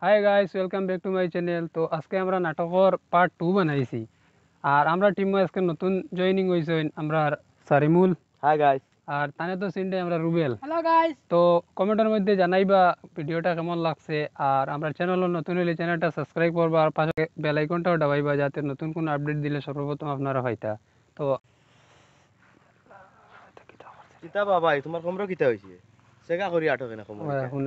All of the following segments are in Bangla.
High guys, welcome back to my channel. তো আজকে আমরা নাটকের পার্ট 2 বানাইছি। আর আমরা টিমে আজকে নতুন জয়েনিং হইছেন আমরা সারিমুল। Hi guys. আর তানে তো সিনডে আমরা রুবেল। Hello guys. তো কমেন্টের মধ্যে জানাইবা ভিডিওটা কেমন লাগছে। আর আমরা চ্যানেলে নতুন হলে চ্যানেলটা সাবস্ক্রাইব করবা আর পাশে বেল আইকনটাও দাবাইবা যাতে নতুন কোনো আপডেট দিলে সর্বপ্রথম আপনারা পাইতা। তো কিতা বাবা তোমার কমরো কিতা হইছে? সেগা করি আটকে না কমরো। এখন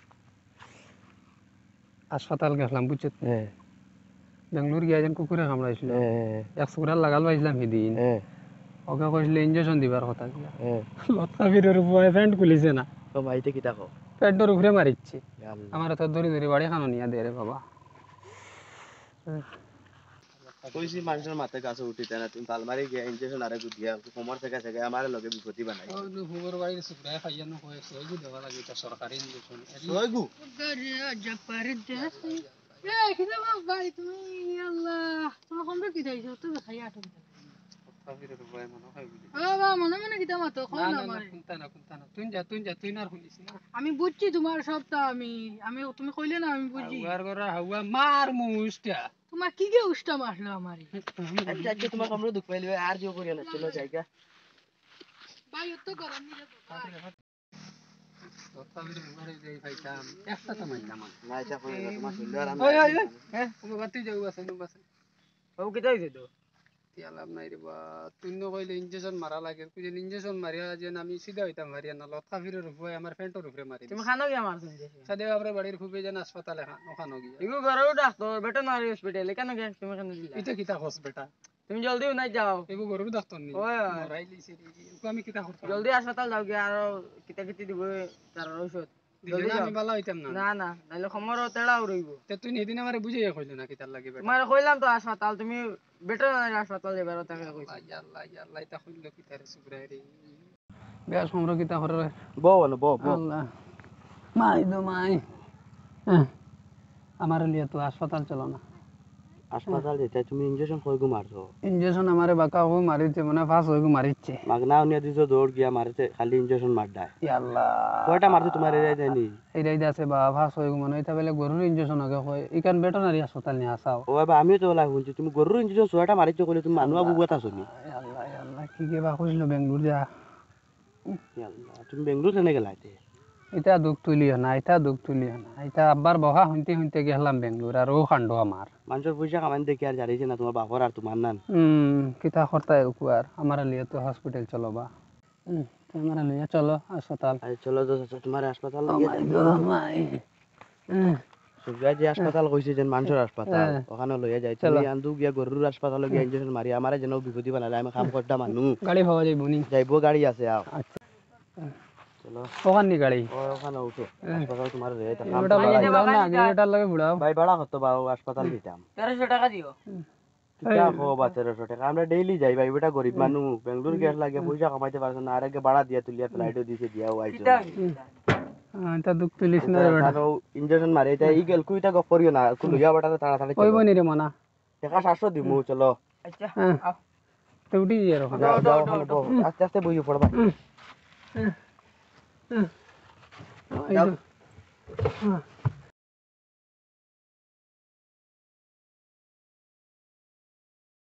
হাসপাতাল গেলাম বুঝছো? হ্যাঁ। বেঙ্গলোর গিয়ে যেন কুকুরে কামড়াইছিল। এক সুরাল লাগাল পাইছিলাম সেদিন। ওকে কইছিল ইনজেকশন দিবার কথা। লতা ফিরের উপরে প্যান্ট খুলিছে না। তো মাইতে কিতা কও? প্যান্টের উপরে মারিচ্ছে। আমার তো ধরি ধরি বাড়ি খানো নিয়া দে রে বাবা। কইছি মানুষের মাথায় গাছে উঠিতে না, তুমি পালমারি গিয়া ইনজেকশন আরে দিয়া কোমর থেকে থেকে আমার লগে বিপত্তি বানাই। ও হুবর বাড়ির সুপ্রায় খাইয়ানো কয় সইগু দেওয়া লাগে এটা সরকারি ইনজেকশন। সইগু গরিয়া জাপারে দেশে এ কিটা বাবা তুমি আল্লাহ তোমার কমবে কি দাইছো তো খাইয়া আটক লতা ফিরের উপরে মনে হয় বলি। বাবা মনে মনে কিটা মাতো কোন না না না মারে কুনতা না তুই না শুনিস না। আমি বুঝছি তোমার সবটা আমি তুমি কইলে না আমি বুঝি হাওয়ার গরা হাওয়া মার মুষ্টা। তোমার কি গে উষ্টা মারলো আমারে আচ্ছা আচ্ছা তোমার কমরো দুঃখ পাইলে আর জিও করিয়া না, চলো জায়গা ভাই অত গরম নি রে বাবা লতা ফিরের উপরে যাই খাইতাম একটা তো মাইলাম না এটা কই না তোমার শরীর আর আমি ওই ওই ওই হ্যাঁ তুমি বাতি যাও আছে বাসে ও কিতা হইছে তো লাভ নাই রে বা তুই কইলে ইনজেকশন মারা লাগে তুই যে ইনজেকশন মারিয়া যে আমি সিধা হইতাম মারিয়া না লতা ফিরের উপরে আমার প্যান্টের উপরে মারি তুমি খানো কি আমার সঙ্গে সাদে আপরে বাড়ির খুবই যেন হাসপাতালে ওখানে গিয়া ইগো ঘরেও ডাক্তার ভেটেরিনারি হসপিটালে কেন গে তুমি কেন দিলা এটা কিতা হস বেটা তুমি জলদি নাই যাও এগো গরু ডাক্তার নি ওই রাইলি সিরি ওকে আমি কিতা করতাম জলদি হাসপাতাল যাও গিয়ে আর কিতা কিতি দিব তার ঔষধ দিলে না আমি ভালো হইতাম না না না নাইলে খমরও তেড়াও রইব তে তুই এদিন আমারে বুঝাইয়া কইলি না কিতার লাগে বেটা তোমার কইলাম তো হাসপাতাল তুমি ভেটেরিনারি হাসপাতাল যাবে আর তাকে কইছি আল্লাহ আল্লাহ এটা কইল কিতারে সুবরাই রে বেশ আমরা কিতা করে বউ না বউ আল্লাহ মাই দো মাই আমার লিয়ে তো হাসপাতাল চলো না হাসপাতাল যেতে তুমি ইনজেকশন কইগু মারছো? ইনজেকশন আমারে বাঁকা হয়ে মারিছে মানে ফাঁস হয়ে মারিচ্ছে মাগনা উনিয়া দিছো দৌড় গিয়া মারতে খালি ইনজেকশন মার দেয়। আল্লাহ কয়টা মারছো তোমার এরিয়া জানি? এইটাই আছে বা ফাঁস হয়ে মানে এটা বেলে গরুর ইনজেকশন আগে হয় ইকান ভেটেরিনারি হাসপাতাল নিয়ে আসাও ও বাবা আমিও তো ওলা শুনছি তুমি গরুর ইনজেকশন ছয়টা মারিছো কইলে তুমি মানুয়া বুবুত আছো নি? আল্লাহ আল্লাহ কি কে বা কইছিল বেঙ্গলোর যা আল্লাহ তুমি বেঙ্গলোর কেনে গেলাইতে? এটা দুঃখ তুলিও না এটা আব্বার বহা শুনতে শুনতে গেলাম বেঙ্গলোর আর ও কাণ্ড আমার মানুষের পয়সা কামান দেখি আর জানিছে না তোমার বাপর আর তোমার নান। কিতা করতা আর আমার লিয়ে তো হসপিটাল চলো বা আমার লিয়ে চলো হাসপাতাল আরে চলো তো তোমার হাসপাতাল Oh গিয়ে my God, my. সুবিয়া যে হাসপাতাল কইছে যেন মানুষের হাসপাতাল ওখানে লইয়া যাই তুমি আন্দু গিয়া গরুর হাসপাতালে গিয়া ইনজেকশন মারি আমারে যেন বিপত্তি বানালে আমি কাম করতা মানু গাড়ি পাওয়া যাইব নি যাইবো গাড়ি আছে আও আচ্ছা চলো ওখান নি গাড়ি ওখানে উঠো হাসপাতাল তোমার রে তা এটা বুড়াও না আগে এটার লাগে বুড়াও ভাই ভাড়া কত বা হাসপাতাল দিতাম 1300 টাকা দিও কিতা কো বা 1300 টাকা আমরা ডেইলি যাই ভাই বেটা গরিব মানু বেঙ্গলোর গ্যাস লাগে পয়সা কামাইতে পারছ না আর আগে ভাড়া দিয়া তুলিয়া ফ্লাইটও দিছে দিয়া আইছো এটা দুঃখ তুলিস না রে বেটা তারও ইনজেকশন মারি এটা ই গেল কুইটা গপ করিও না কো লইয়া বেটা তাড়াতাড়ি কইব নি রে মনা টাকা 700 দিমু চলো আচ্ছা তো উঠি যাই ওখানে যাও যাও ওখানে বসো আস্তে আস্তে বইও পড়বা যাও